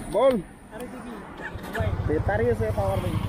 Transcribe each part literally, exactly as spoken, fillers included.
Bol. Betari আছে পাওয়ার নেই।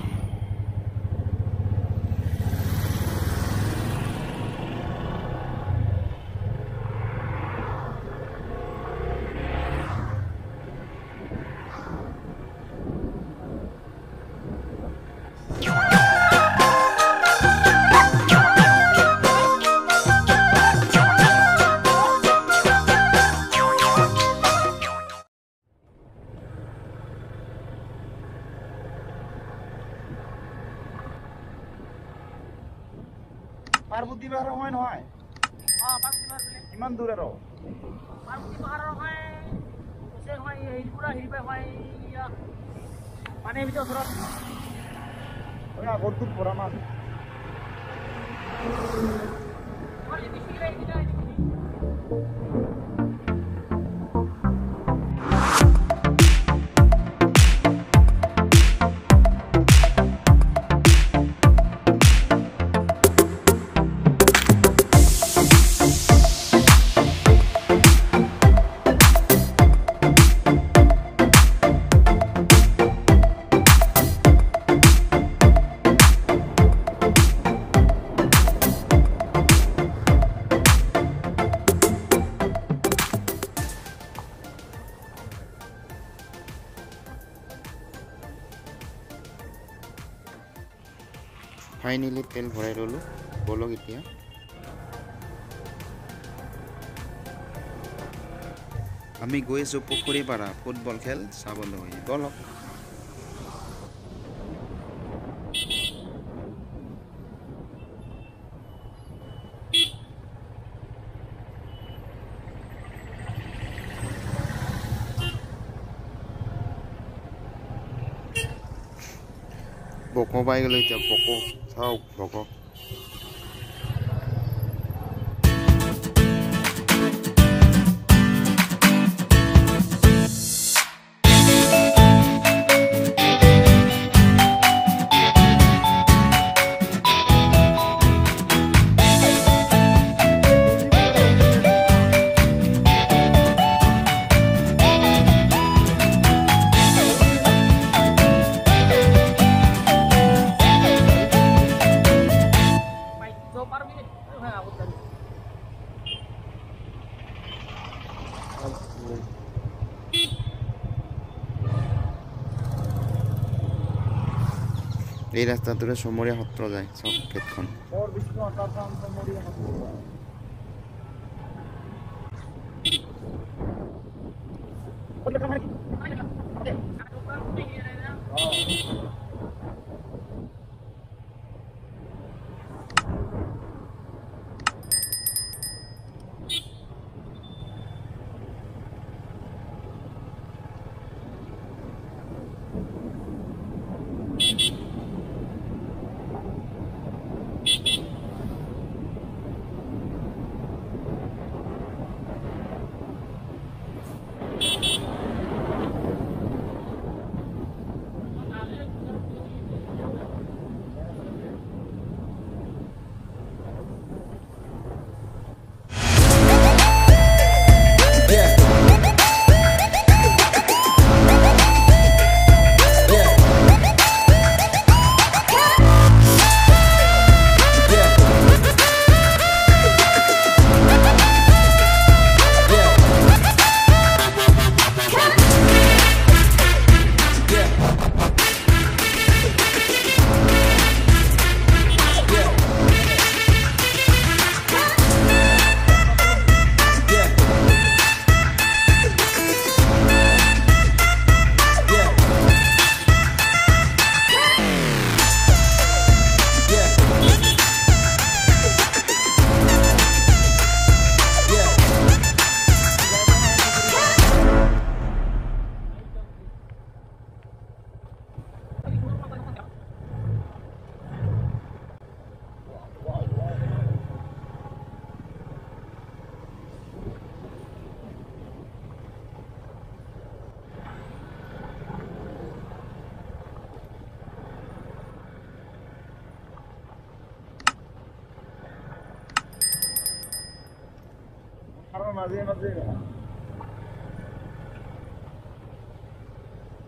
পার্বতী পাহাড় হয় নহয় হ্যাঁ পার্বতী পাহাড় বলে কিমান দূৰ আৰু পার্বতী পাহাড় হয় সে হয় এই পুরা হিলবে হয় মানে ভিতর ওচৰত ওই আগত দূৰ পৰা মান ওই বেছি লাই দিলা ফাইনালি তেল ভৰাই ললো বলক এতিয়া আমি গৈ আছো পুখুৰীপাৰা ফুটবল খেল চাবলৈ বলক বকো পাই গ'লো এতিয়া বকো চাওক বকো এই ৰাস্তাটোৰে সমৰীয়া সত্ৰ যায় চব গেটখন বৰ বেছি আটাটা সমৰীয়া সত্ৰ মাজে মাজে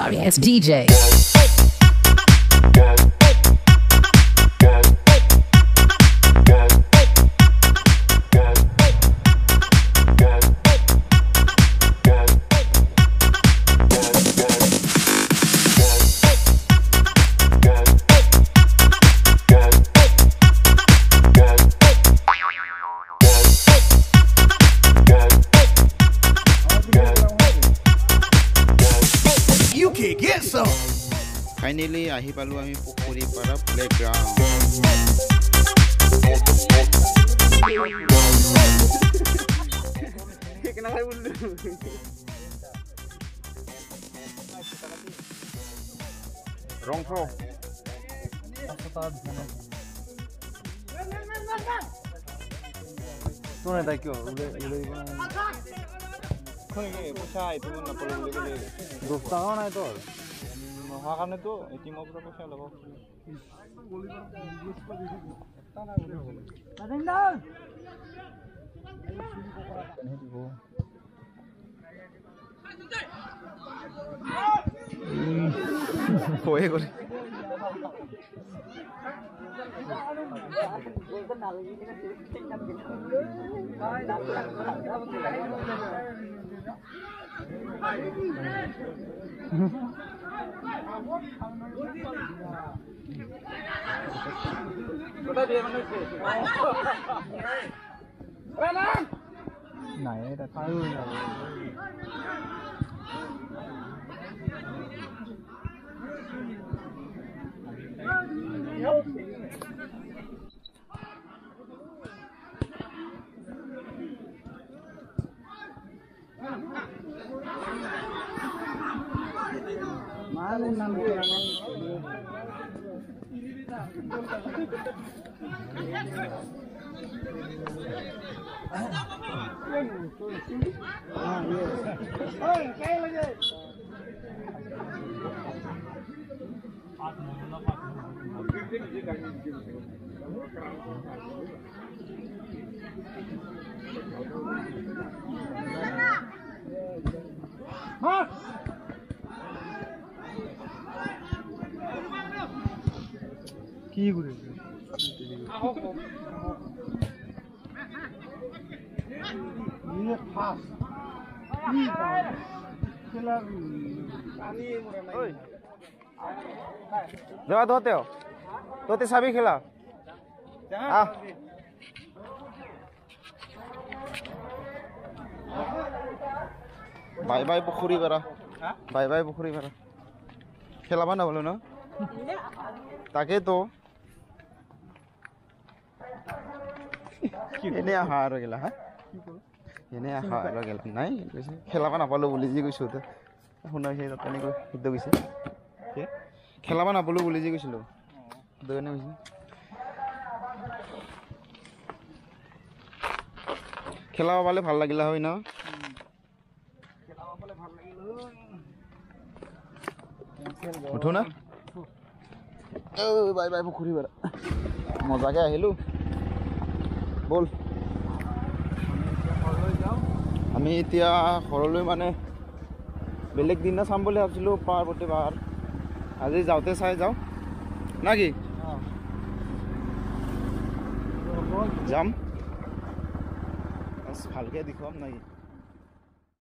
sorry ass D J. Finally, ahi palu ami pukhuripara playground. Wrong throw. Tuh nih takyo, udah udah gimana? Kau ini pusat itu nak perlu beli beli. Dosto mana itu? Makan itu, itu mau berapa sih lo? Kue kue. Naye đã thay rồi. Mana nam কি করে ये फास खेला जवा धोते हो धोते सभी खिला हाँ बाय बाय पुखुरीपारा बाय बाय पुखुरीपारा खेला बना बोलो ना ताके तो এনে আহা আৰু গেলা হা এনে আহা আৰু গেলা নাই কৈছে খেলাবা নাপালো বুলি যি কৈছো তো শুনাইছে তাতে কৈ সিদ্ধ গৈছে কি খেলাবা নাপালো বুলি যি কৈছিলো দনে কৈছে খেলাবা পালে ভাল লাগিলা হয় না খেলাবা পালে ভাল লাগিল উঠো না ও বাই বাই পুখুৰীপাৰা মজাকে আহিলো বল আমি এতিয়া ঘৰলৈ মানে বেলেগ দিন চাম বুলি ভাবিছিলোঁ পাৰ্বতী পাহাৰ আজি যাওঁতে চাই যাওঁ না কি যাম ভালকৈ দেখুৱাম না কি